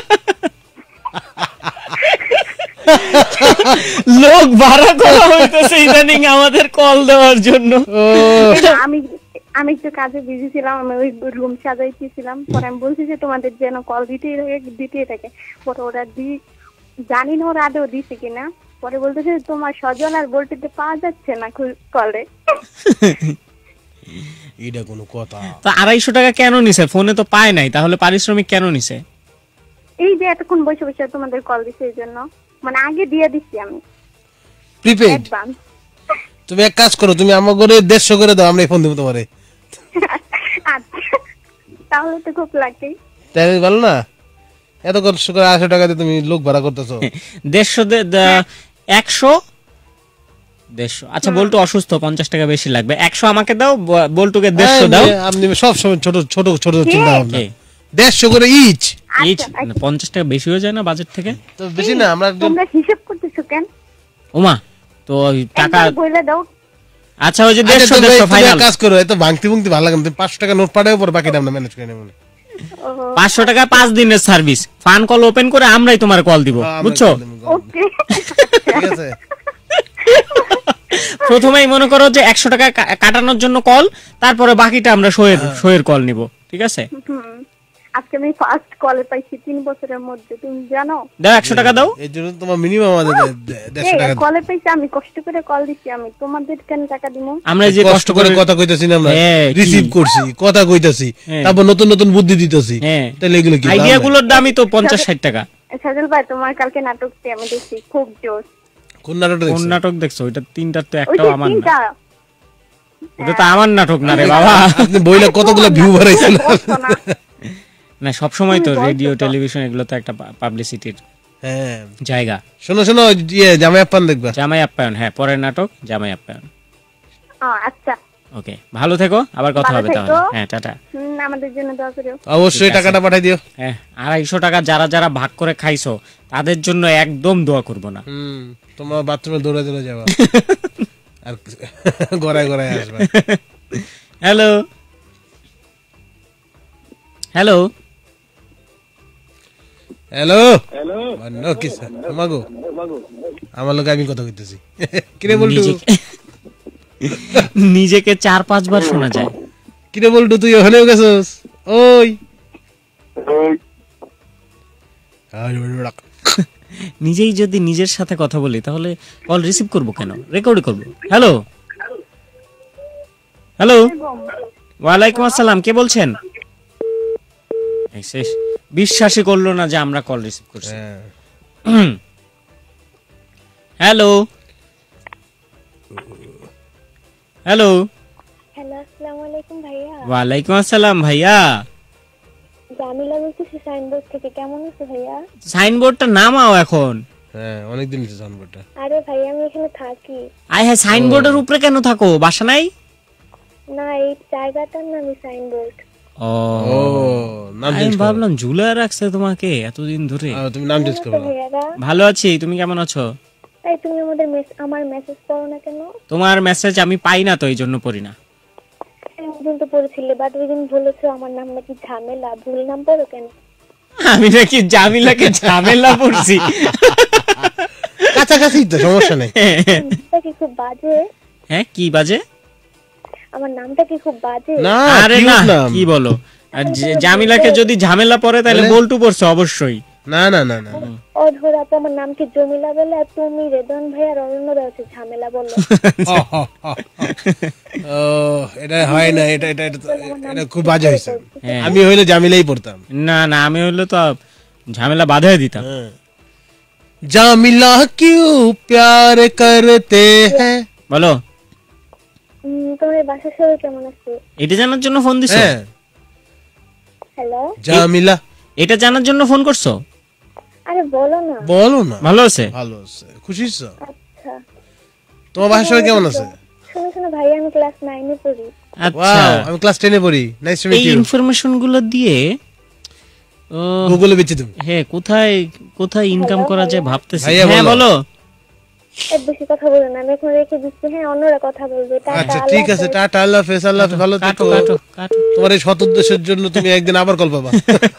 লোক ভাড়া করা হইতেছে ইদানিং আমাদের কল দেওয়ার জন্য। আমি আমি একটু কাজে বিজি ছিলাম, আমি ওই রুম সাজাইতেছিলাম। পরে আমি বলছি যে তোমাদের যেন কল দিতেই থাকে দিতেই থাকে পরে ওরা দি জানি না ওরা আদৌ দিছে কিনা। পরে বলতেছে তোমার সজল আর বলটিতে পাওয়া যাচ্ছে না কলে। এটা কোনো কথা? তো আড়াইশো টাকা কেন নিছে? ফোনে তো পায় নাই, তাহলে পারিশ্রমিক কেন নিছে? এই যে এতক্ষণ বসে বসে তোমাদের কল দিছে এই জন্য, মানে আগে দিয়ে দিচ্ছি আমি প্রিপেইড। তুমি এক কাজ করো, তুমি আমার করে দেড়শো করে দাও, আমরা ফোন দেবো তোমারে। তাহলে তো খুব লাগে। তাই ভালো না? এত কষ্ট করে আড়াইশো টাকা দিয়ে তুমি লোক ভাড়া করতেছো। দেড়শো একশো দেড়শো। আচ্ছা বল্টু অসুস্থ, পঞ্চাশ টাকা বেশি লাগবে, একশো আমাকে দাও, বল্টুকে দেড়শো দাও। আপনি সব সময় ছোট ছোট ছোট চিন্তা ভাবনা। দেড়শো করে ইচ ইচ পঞ্চাশ টাকা বেশি হয়ে যায় না বাজেট থেকে? তো বেশি না, আমরা তোমরা হিসাব করতেছো কেন? ওমা তো টাকা বলে দাও। আচ্ছা ওই যে দেড়শো দেড়শো ফাইনাল। কাজ করো, এত ভাঙতি ভুংতি ভালো লাগে না, তুমি পাঁচশো টাকা নোট পাঠাও, পর বাকিটা আমরা ম্যানেজ করে নেব। পাঁচশো টাকা পাঁচ দিনের সার্ভিস, ফান কল ওপেন করে আমরাই তোমার কল দিব, বুঝছো? ওকে ঠিক আছে। প্রথমেই মনে করো যে একশো টাকা কাটানোর জন্য কল, তারপরে বাকিটা আমরা শোয়ের শোয়ের কল নিব, ঠিক আছে? আজকে আমি ফার্স্ট কলে পাইছি তিন বছরের মধ্যে, তুমি জানো? দাও একশো টাকা দাও। এই জন্য তোমার মিনিমাম আমাদের দেড়শো টাকা কলে পাইছি, আমি কষ্ট করে কল দিছি, আমি তোমাদের কেন টাকা দিব? আমরা যে কষ্ট করে কথা কইতাছি না, আমরা রিসিভ করছি, কথা কইতাছি, তারপর নতুন নতুন বুদ্ধি দিতেছি, তাহলে এগুলো কি আইডিয়াগুলোর দামই তো পঞ্চাশ ষাট টাকা। সাজল ভাই, তোমার কালকে নাটকটি আমি দেখছি, খুব জোশ। কোন নাটক? কোন নাটক দেখছো? ওইটা তিনটার তো একটাও আমার না। ওটা তো আমার নাটক না রে বাবা। আপনি বইলা কতগুলো ভিউ বাড়াইছেন। না সব সময় তো রেডিও টেলিভিশন এগুলো তো একটা পাবলিসিটির হ্যাঁ জায়গা। শোনো শোনো, ইয়ে জামাই আপ্যায়ন দেখবা? জামাই আপ্যায়ন, হ্যাঁ পরের নাটক জামাই আপ্যায়ন। আচ্ছা ওকে, ভালো থেকো, আবার কথা হবে তাহলে। হ্যাঁ টাটা। আমাদের জন্য দোয়া করিও। অবশ্যই টাকাটা পাঠিয়ে দিও। হ্যাঁ আড়াইশো টাকা যারা যারা ভাগ করে খাইছো তাদের জন্য একদম দোয়া করব না। হুম, তোমরা বাথরুমে দৌড়ে দৌড়ে যাবা আর গড়ায় গড়ায় আসবে। হ্যালো হ্যালো হ্যালো হ্যালো মানো কি স্যার মাগো আমার লোক আমি কথা কইতেছি। কিরে বলটু? নিজেকে চার পাঁচবার শোনা যায়। কিরে বলটু, তুই ওখানেও গেছস? ওই নিজেই যদি নিজের সাথে কথা বলি তাহলে কল রিসিভ করব কেন, রেকর্ড করব। হ্যালো হ্যালো ওয়ালাইকুম আসসালাম, কে বলছেন? শেষ, বিশ্বাসই করলো না যে আমরা কল রিসিভ করছি। হ্যালো হ্যালো হ্যালো, আসসালামু আলাইকুম ভাইয়া। ওয়ালাইকুম আসসালাম ভাইয়া। জামিলা বলছি সাইনবোর্ড থেকে, কেমন আছো ভাইয়া? সাইনবোর্ডটা নামাও এখন। হ্যাঁ অনেক দিন হয়েছে সাইনবোর্ডটা। আরে ভাই আমি এখানে থাকি। আয় হ্যাঁ, সাইনবোর্ডের উপরে কেন থাকো? বাসা নাই? না, এই জায়গাটার নামই সাইনবোর্ড। ও নাম চেঞ্জ, আমি ভাবলাম ঝুলা রাখছে তোমাকে এতদিন ধরে। তুমি নাম চেঞ্জ করো। ভালো আছি, তুমি কেমন আছো? তাই তুমি আমাদের আমার মেসেজ পড়ো না কেন? তোমার মেসেজ আমি পাই না তো এই জন্য পড়ি না। একদিন তো পড়েছিলে, বাট ওই দিন বলেছো আমার নাম নাকি ঝামেলা, ভুল নাম পড়ো কেন? আমি নাকি জামিলাকে ঝামেলা পড়ছি? কাছাকাছি তো, সমস্যা নেই। এটা কি খুব বাজে? হ্যাঁ কি বাজে? আমার নামটা কি খুব বাজে? না আরে cute না নাম। কি বলো, আর যে- জামিলাকে যদি ঝামেলা পড়ে তাহলে বল্টু পড়ছে অবশ্যই। না না না না অধর আপু আমার নাম কি জমিলা বলে, আর তুমি রেদন ভাই আর অরণ্যরা হচ্ছে ঝামেলা বলো। ও এটা হয় না, এটা এটা এটা তো- এটা খুব বাজে হয়েছে। হ্যাঁ। আমি হইলে জামিলাই পড়তাম। না না আমি হইলে তো ঝামেলা বাধাই দিতাম। জামিলা কিউ প্যার করতে হ্যাঁ বলো, উম, তোমার বাসার সবাই কেমন আছে? এটা জানার জন্য ফোন দিছো? হ্যাঁ হ্যালো, জামিলা এটা জানার জন্য ফোন করছো? আরে বলো না। বলো না। ভালো আছে? ভালো আছে, খুশি আছো? আচ্ছা, তোমার বাসার সবাই কেমন আছে? শোনো শোনো ভাই, আমি ক্লাস নাইনে পড়ি। আচ্ছা, ওয়াও, আমি ক্লাস টেন এ পড়ি। নাইস টু মিট এই ইউ। ইনফরমেশন গুলো দিয়ে ও, গুগলে বেচে দেব। হ্যাঁ কোথায় কোথায় ইনকাম করা যায় ভাবতেছি। ভাইয়া, হ্যাঁ বলো। বলো। এর বেশি কথা বলো না, আমি এখন রেখে দিচ্ছি। হ্যাঁ, অন্যরা কথা বলবে। টাটা, আচ্ছা আল্লাহ ঠিক আছে, হাফেজ। টাটা, আল্লাহ হাফেজ, আল্লাহ হাফেজ, ভালো কাটো থেকো। কাটো কাটো। তোমার এই সৎ উদ্দেশ্যের জন্য তুমি একদিন আবার কল পাবা।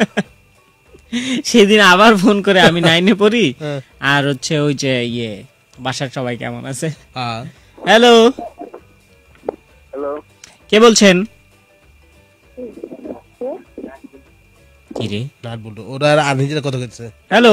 সেদিন আবার ফোন করে আমি নাইনে পড়ি হ্যাঁ। আর হচ্ছে ওই যে ইয়ে বাসার সবাই কেমন আছে। হ্যাঁ। হ্যালো, হ্যালো, কে বলছেন? কি রে? নাট বলতো ওরা আর নিজের কথা কইছে। Hello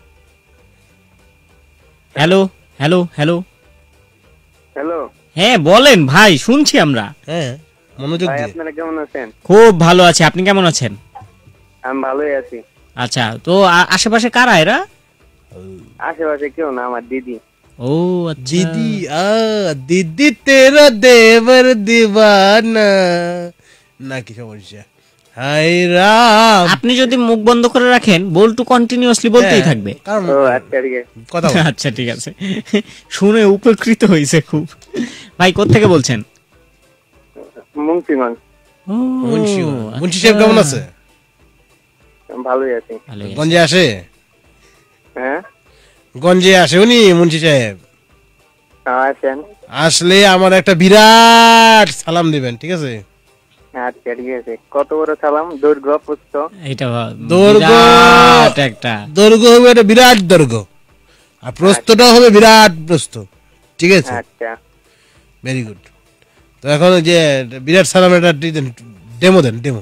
hello hello hello hello হ্যাঁ বলেন ভাই, শুনছি আমরা। হ্যাঁ, মনোযোগ ভাই, দিয়ে। আপনারা কেমন আছেন? খুব ভালো আছি, আপনি কেমন আছেন? আমি ভালোই আছি। আচ্ছা, তো আ- আশেপাশে কারা এরা? আশেপাশে কেউ না, আমার দিদি। ও আচ্ছা। दीदी आ दीदी तेरा देवर दीवाना না কি সমস্যা? হাই রাম। আপনি যদি মুখ বন্ধ করে রাখেন বল্টু কন্টিনিউয়াসলি বলতেই হ্যাঁ, থাকবে। কারণ ও আচ্ছা, ঠিক আছে। কথা বল। আচ্ছা ঠিক আছে, শুনে উপকৃত হয়েছে খুব। ভাই কোত্থেকে বলছেন? মুন্সিগঞ্জ। ও, মুন্সি আচ্ছা। মুন্সি সাহেব কেমন আছে? আমি ভালোই আছি। ভালোই আছে। গঞ্জে আসে? হ্যাঁ, গঞ্জে আসে উনি মুন্সি সাহেব? আছেন। আসলে আমার একটা বিরাট সালাম দিবেন, ঠিক আছে? আচ্ছা, ঠিক আছে। কত বড় সালাম? দৈর্ঘ্য, প্রস্থ? এটা ভা- দৈর্ঘ্য বিরাট একটা। দৈর্ঘ্য হবে একটা বিরাট দৈর্ঘ্য, আর প্রস্থটাও হবে বিরাট প্রস্থ, ঠিক আছে? আচ্ছা, ভেরি গুড। তো এখন ওই যে বিরাট সালাম একটা ডেমো দেন, ডেমো।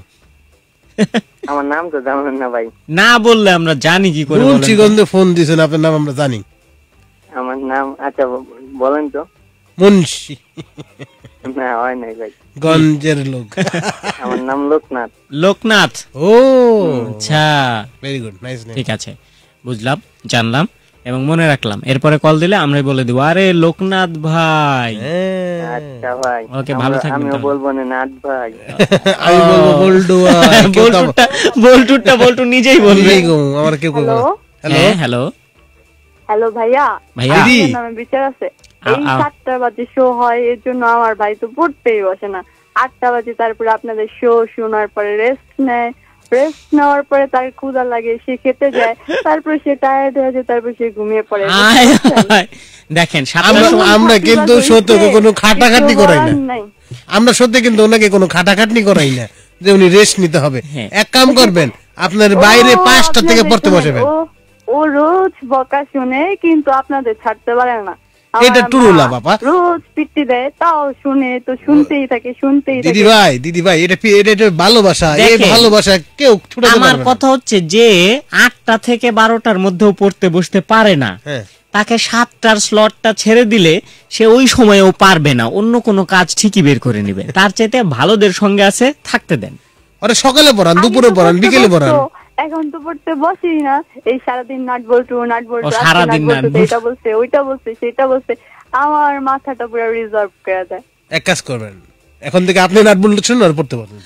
আমার নাম তো জানেন না ভাই। না বললে আমরা জানি কি করে বলেন তো? মুন্সিগঞ্জে ফোন দিয়েছেন, আপনার নাম আমরা জানি। আমার নাম, আচ্ছা ব- বলেন তো। মুন্সি, না, হয় নাই ভাই। গঞ্জের লোক। আমার নাম লোকনাথ। লোকনাথ। ও আচ্ছা ভেরি গুড, নাইস নেম। ঠিক আছে, বুঝলাম, জানলাম এবং মনে রাখলাম। এরপরে কল দিলে আমরাই বলে দিব, আরে লোকনাথ ভাই। আচ্ছা ভাই, ওকে, ভালো আমরা- থাকবেন আমিও তাহলে। বলবো না নাথ ভাই। আমি বলবো বলডুয়া। কেউ তো আমার- বল্টুটা বল্টুটা বল্টু নিজেই বলবে। এই গো, আমার কেউ কেউ হ্যালো হ্যালো হ্যাঁ, হ্যালো হ্যালো ভাইয়া, ভাইয়া। দিদি। আপনার নামে বিচার আছে? আ- এই আ- সাতটা বাজে শো হয়, এর জন্য আমার ভাই তো পড়তেই বসে না। আটটা বাজে তারপরে আপনাদের শো শোনার পরে রেস্ট নেয়, রেস্ট নেওয়ার পরে তার ক্ষুধা লাগে, সে খেতে যায়, তারপরে সে টায়ার্ড হয়ে যায়, তারপরে সে ঘুমিয়ে পড়ে। আয়, আয়। দেখেন সাতটার আমরা সময় আমরা কিন্তু সত্য কোনো খাটাখাটনি করাই না। নাই। আমরা সত্যি কিন্তু ওনাকে কোনো খাটাখাটনি করাই না যে উনি রেস্ট নিতে হবে। হ্যাঁ। এক কাম করবেন, আপনার বাইরে ও, পাঁচটা থেকে আপনাদের পড়তে শোনেন, বসেবেন। ও ও রোজ বকা শুনে কিন্তু আপনাদের ছাড়তে পারে না। আমার এটা মা টুরুলা বাবা। রোজ পিটি দেয়, তাও শুনে তো শুনতেই থাকে, শুনতেই দিদি থাকে। ভাই, দিদি ভাই, এটা পি- এটা এটা ভালোবাসা। এই দেখেন, ভালোবাসা কেউ ছুটাতে আমার পারবে না। কথা হচ্ছে যে আটটা থেকে বারোটার মধ্যেও পড়তে বসতে পারে না, হ্যাঁ। তাকে সাতটার স্লটটা ছেড়ে দিলে সে ওই সময়েও পারবে না, অন্য কোনো কাজ ঠিকই বের করে নিবে। তার চাইতে ভালোদের সঙ্গে আছে, থাকতে দেন। আরে সকালে পড়ান, আগে দুপুরে তো পড়ান, পড়তে বিকেলে পড়ান। বসতো, এখন তো পড়তে বসেই না। এই সারাদিন নাট বল্টু নাট বল্টু, ও, আজকে সারাদিন নাট বল্টু নাট বল্টু। এটা বলছে, ওইটা বলছে, সেটা বলছে। আমার মাথাটা পুরো রিজার্ভ করে দেয়। এক কাজ করবেন, এখন থেকে আপনি নাট বলছেন আর পড়তে পারবেন।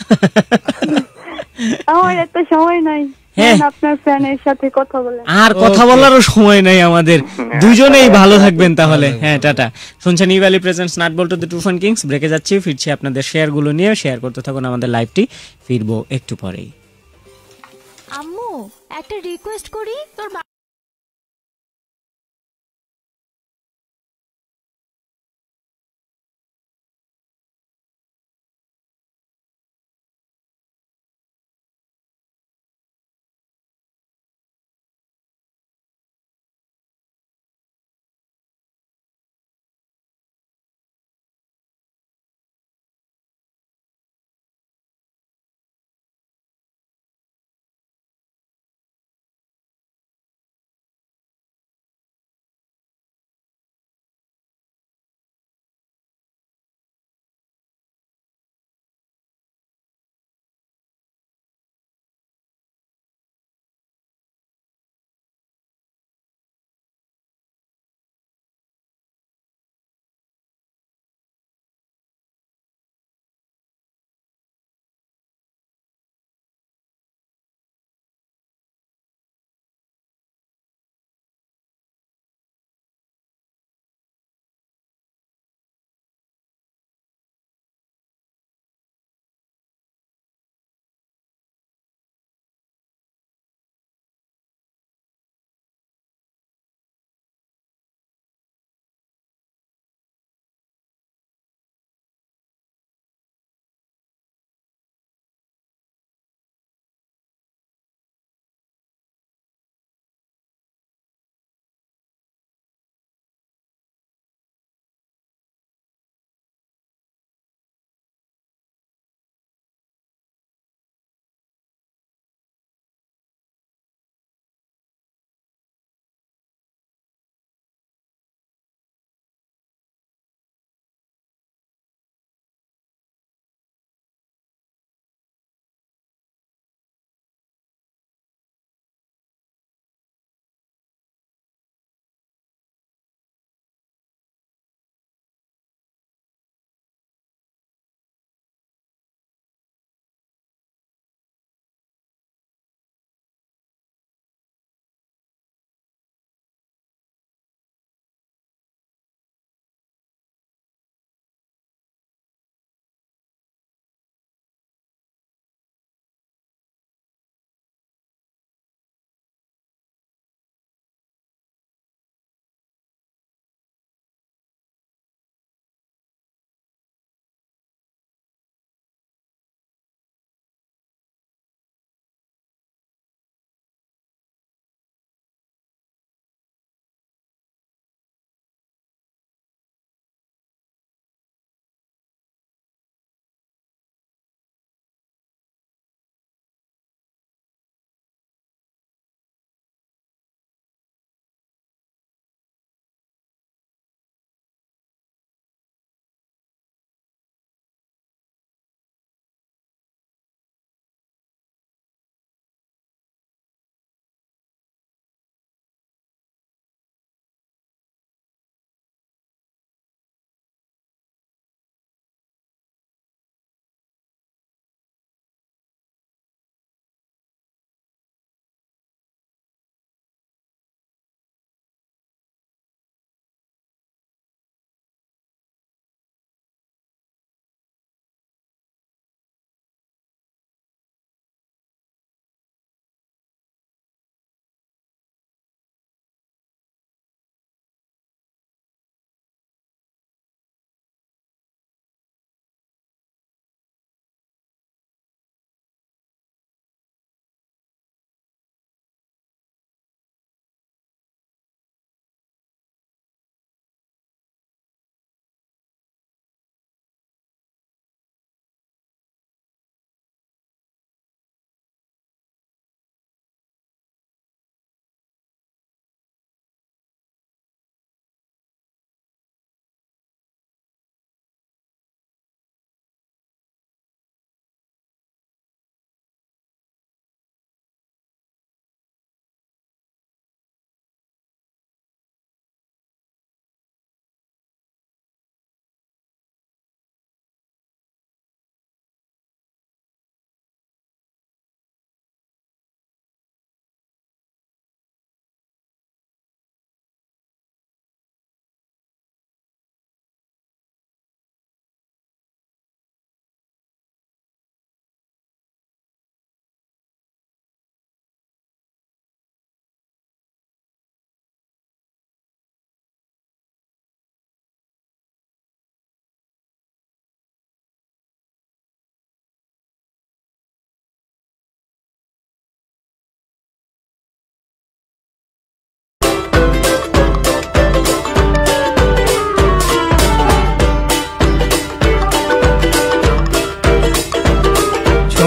আমার এত সময় নাই হ্যাঁ। এখন আপনার ফ্যানের সাথে কথা বলেন। আর কথা Okay. বলারও সময় নাই আমাদের। দুজনেই ভালো থাকবেন তাহলে। হ্যাঁ, টাটা। শুনছেন ই ভ্যালি প্রেজেন্টস নাট বল্টু দ্য টু ফান কিংস। ব্রেকে যাচ্ছি, ফিরছি আপনাদের শেয়ার গুলো নিয়ে। শেয়ার করতে থাকুন আমাদের লাইভটি, ফিরবো একটু পরেই। আম্মু একটা রিকোয়েস্ট করি, তোর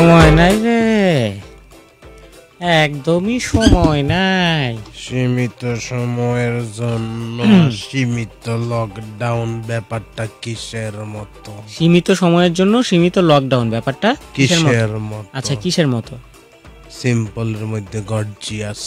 সময় নাই রে, একদমই সময় নাই। সীমিত সময়ের জন্য সীমিত লকডাউন ব্যাপারটা কিসের মতো? সীমিত সময়ের জন্য সীমিত লকডাউন ব্যাপারটা কিসের মতো? আচ্ছা কিসের মতো? সিম্পলের মধ্যে গর্জিয়াস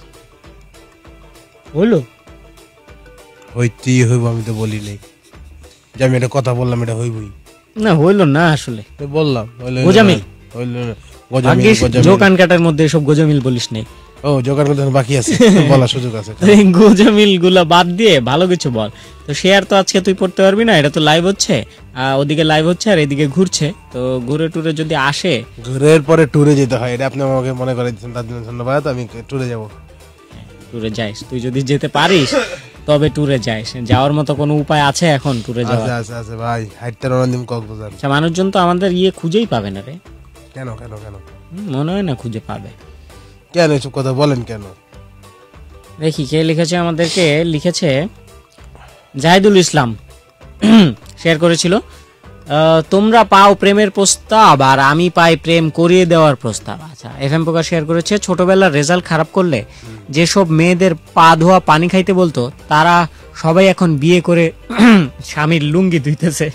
হলো, হইতেই হইব। আমি তো বলি নাই যে আমি এটা কথা বললাম এটা হইবই না, হইলো না আসলে বললাম। গোজামিল হইল না, জোকান কাটার মধ্যে সব গোজামিল বলিস নাই। ও জোকার কথা বাকি আছে, বলার সুযোগ আছে। গোজামিল গুলা বাদ দিয়ে ভালো কিছু বল। তো শেয়ার তো আজকে তুই পড়তে পারবি না, এটা তো লাইভ হচ্ছে, ওদিকে লাইভ হচ্ছে আর এদিকে ঘুরছে। তো ঘুরে টুরে যদি আসে, ঘুরের পরে টুরে যেতে হয়, এটা আপনি আমাকে মনে করে দিচ্ছেন, তার জন্য ধন্যবাদ। আমি টুরে যাব। টুরে যাইস তুই, যদি যেতে পারিস তবে টুরে যাইস। যাওয়ার মতো কোনো উপায় আছে এখন টুরে যাওয়ার? আছে আছে ভাই, হাইটটা রনদিম কক্সবাজার। আচ্ছা, মানুষজন তো আমাদের ইয়ে খুঁজেই পাবে না রে। কেন কেন কেন মনে হয় না খুঁজে পাবে। কেন এসব কথা বলেন কেন? দেখি কে লিখেছে আমাদেরকে। লিখেছে জাহিদুল ইসলাম, শেয়ার করেছিল, তোমরা পাও প্রেমের প্রস্তাব আর আমি পাই প্রেম করিয়ে দেওয়ার প্রস্তাব। আচ্ছা, এফ এম প্রকাশ শেয়ার করেছে, ছোটবেলার রেজাল্ট খারাপ করলে যেসব মেয়েদের পা ধোয়া পানি খাইতে বলতো তারা সবাই এখন বিয়ে করে স্বামীর লুঙ্গি ধুইতেছে।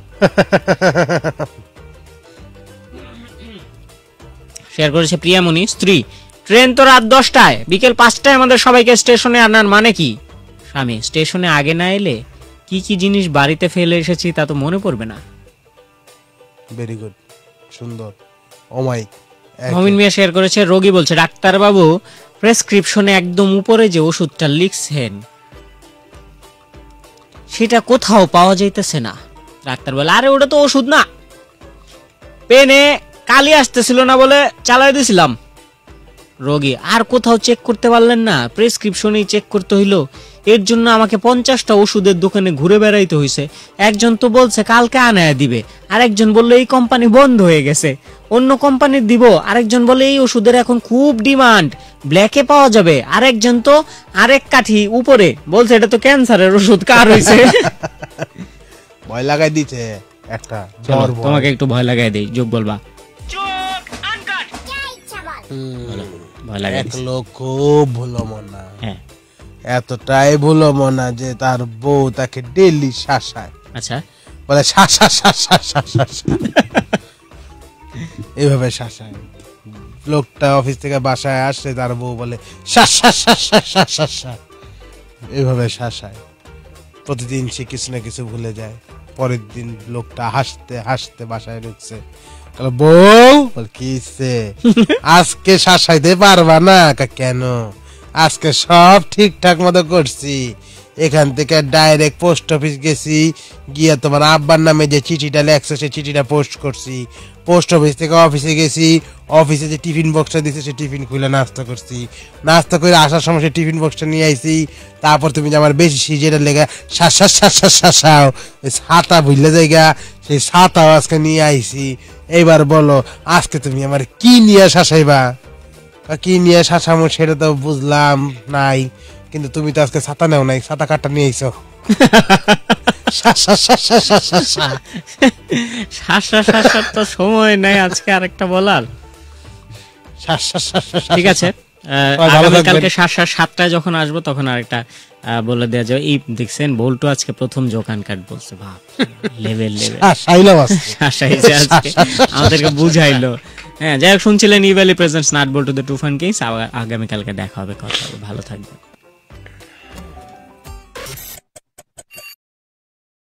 শেয়ার করেছে প্রিয়ামণি, স্ত্রী, ট্রেন তো রাত দশটায়, বিকেল পাঁচটায় আমাদের সবাইকে স্টেশনে আনার মানে কি? স্বামী, স্টেশনে আগে না এলে কি কি জিনিস বাড়িতে ফেলে এসেছি তা তো মনে পড়বে না। ভেরি গুড, সুন্দর। অমাইক মমিন মিয়া শেয়ার করেছে, রোগী বলছে, ডাক্তার বাবু প্রেসক্রিপশনে একদম উপরে যে ওষুধটা লিখছেন সেটা কোথাও পাওয়া যাইতেছে না। ডাক্তার বলে, আরে ওটা তো ওষুধ না, পেনে কালি আসতেছিল না বলে চালাই দিয়েছিলাম। রোগী, আর কোথাও চেক করতে পারলেন না? প্রেসক্রিপশনেই চেক করতে হইলো, এর জন্য আমাকে পঞ্চাশটা ওষুধের দোকানে ঘুরে বেড়াইতে হয়েছে। একজন তো বলছে কালকে আনায় দিবে, আরেকজন বললো এই কোম্পানি বন্ধ হয়ে গেছে, অন্য কোম্পানির দিব, আরেকজন বলে এই ওষুধের এখন খুব ডিমান্ড, ব্ল্যাকে পাওয়া যাবে, আরেকজন তো আরেক কাঠি উপরে বলছে এটা তো ক্যান্সারের ওষুধ। কার হয়েছে? ভয় লাগাই দিচ্ছে একটা। তোমাকে একটু ভয় লাগাই দেই, যোগ বলবা। এক লোক খুব ভুলো মনা, এতটাই ভুলো মনা যে তার বউ তাকে ডেইলি শাসায়। আচ্ছা, বলে শাসা শাসা শাসা, এইভাবে শাসায়। লোকটা অফিস থেকে বাসায় আসছে, তার বউ বলে শাসা শাসা শাসা শাসা, এইভাবে শাসায়। প্রতিদিন সে কিছু না কিছু ভুলে যায়। পরের দিন লোকটা হাসতে হাসতে বাসায় ঢুকছে, বউ কিসে আজকে শাসাইতে পারবা না? কেন? আজকে সব ঠিকঠাক মতো করছি, এখান থেকে ডাইরেক্ট পোস্ট অফিস গেছি, গিয়ে তোমার আব্বার নামে যে চিঠিটা লেখছে সেই চিঠিটা পোস্ট করছি, পোস্ট অফিস থেকে অফিসে গেছি, অফিসে যে টিফিন বক্সটা দিচ্ছে সেই টিফিন খুলে নাস্তা করছি, নাস্তা করে আসার সময় সেই টিফিন বক্সটা নিয়ে আইছি। তারপর তুমি যে আমার বেশি যেটা লেগে শাসা শাসা শাসাও, ওই ছাতা ভুললে জায়গা, সেই ছাতাও আজকে নিয়ে আইছি। এইবার বলো আজকে তুমি আমার কি নিয়ে শাসাইবা? কি নিয়ে শাসামো সেটা তো বুঝলাম নাই, কিন্তু তুমি তো আজকে ছাতা নেও নাই, ছাতা কাটটা নিয়ে আইছো। তো সময় নাই আজকে আরেকটা বলার। ঠিক আছে, কালকে সাতটা সাতটায় যখন আসবো তখন আরেকটা বলে দেওয়া যাবে। এই দেখছেন বল্টু আজকে প্রথম জোকান কাট বলছে, ভাব লেভেল লেভেল আমাদেরকে বুঝাইলো। হ্যাঁ, যাই হোক, শুনছিলেন ইভ্যালি প্রেজেন্টস নাট বল্টু দ্য টু ফান কেস। আগামীকালকে দেখা হবে, কথা হবে, ভালো থাকবেন।